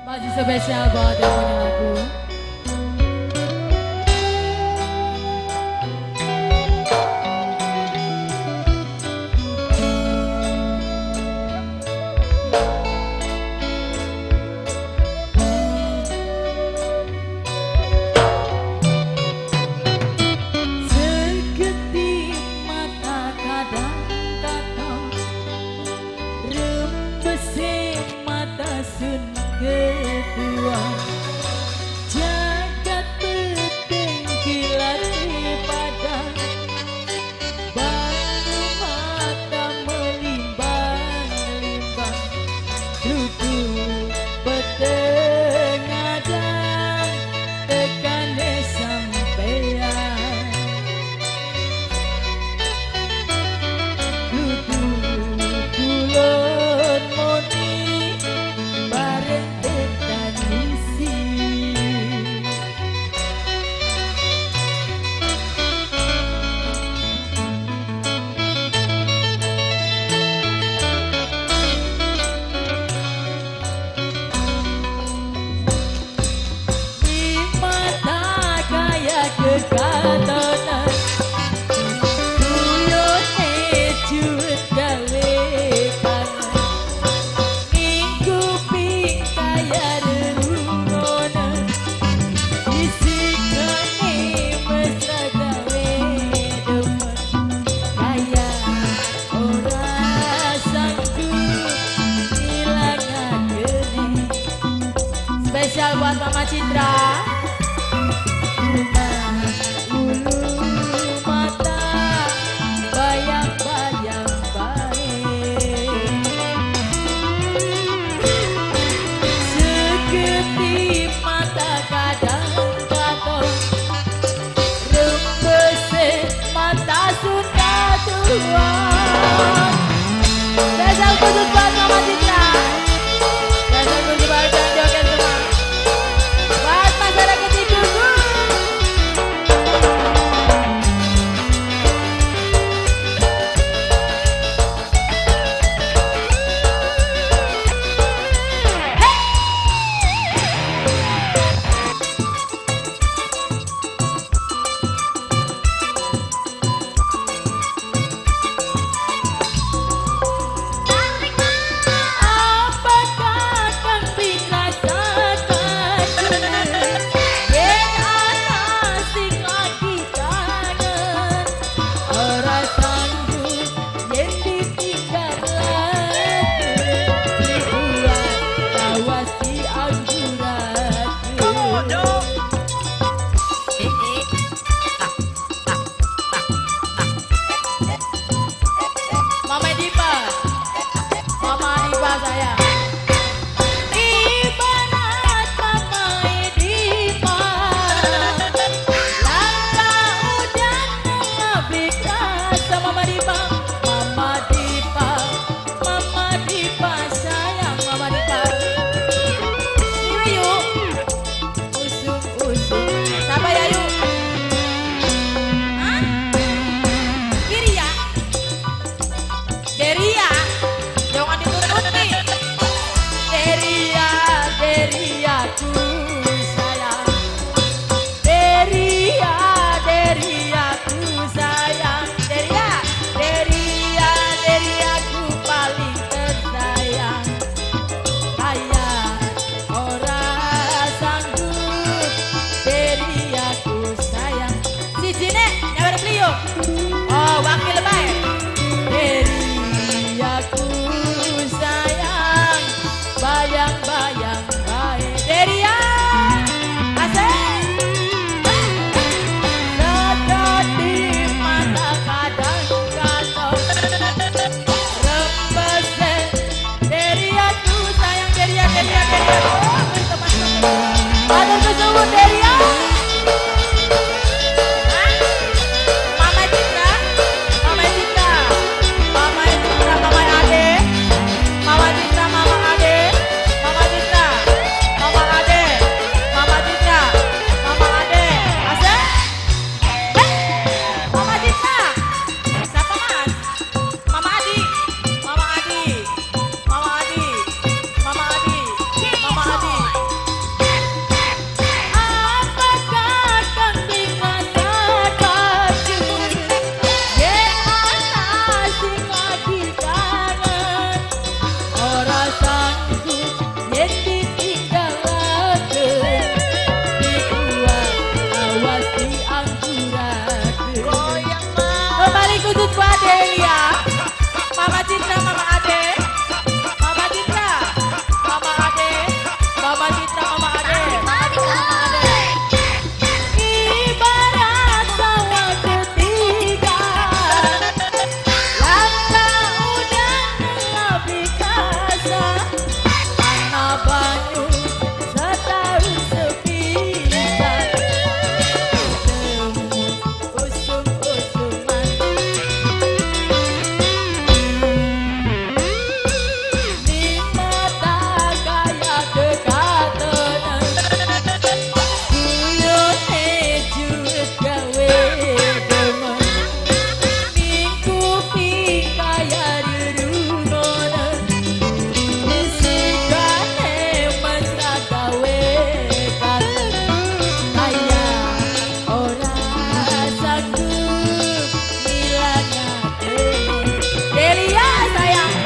Masih spesial buat yang punya lagu. Kedua jagat bertengkilat pada baru mata melimbang-limbang duduk bertengadang tekane sampean duduk kulon moni bareng kekatonan kuyon ejut galekan ngikupi kaya rerungonan isikane mesra gawe demen kaya ora sanggup ilangakene spesial buat Mama Citra. Spesial khusus buat Mama Citra. Spesial khusus buat joget semua. Buat masyarakat hidupku. Oh, wakil baik. Deri aku sayang, bayang-bayang baik. Deri ya, asik. Sedot di mata kadang-kadang rembesnya. Deri aku sayang, deri ya, deri ya, deri ya. Oh, teman-teman. Matur kesuwun deri ya. ya sayang.